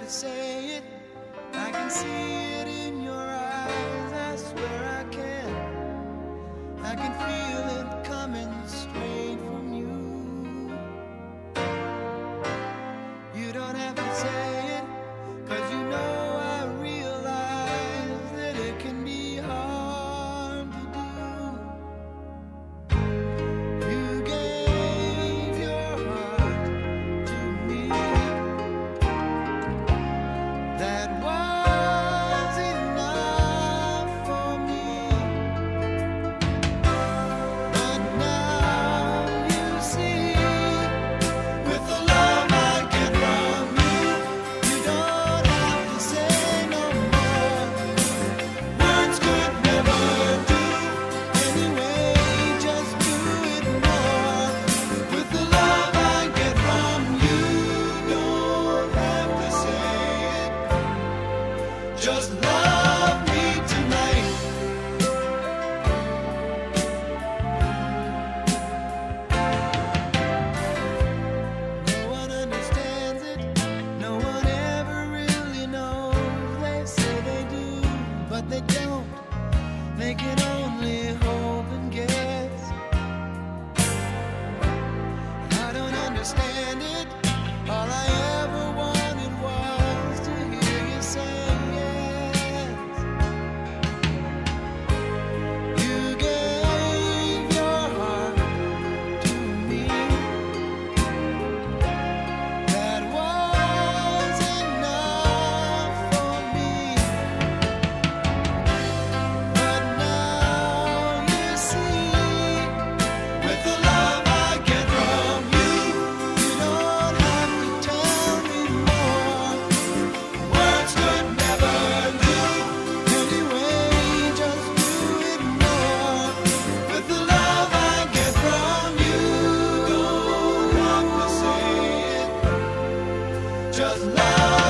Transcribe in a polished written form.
to say it. I can see it in your eyes, I swear I can. I can feel it coming straight from you. You don't have to say it, 'cause you know I realize that it can be hard to do. You gave your heart to me. That was enough for me. But now you see, with the love I get from you, you don't have to say no more. Words could never do. Anyway, just do it more. With the love I get from you, don't have to say it. Just love me tonight. No one understands it. No one ever really knows. They say they do, but they don't. They can only hope and guess. I don't understand it. All I ever wanted was to hear you say yes. You gave your heart to me. That was enough for me. But now you see, with the love I get from you, you don't have to tell me more. Words could never do. Anyway, just do it more. With the love I get from you, don't have to say it. Just love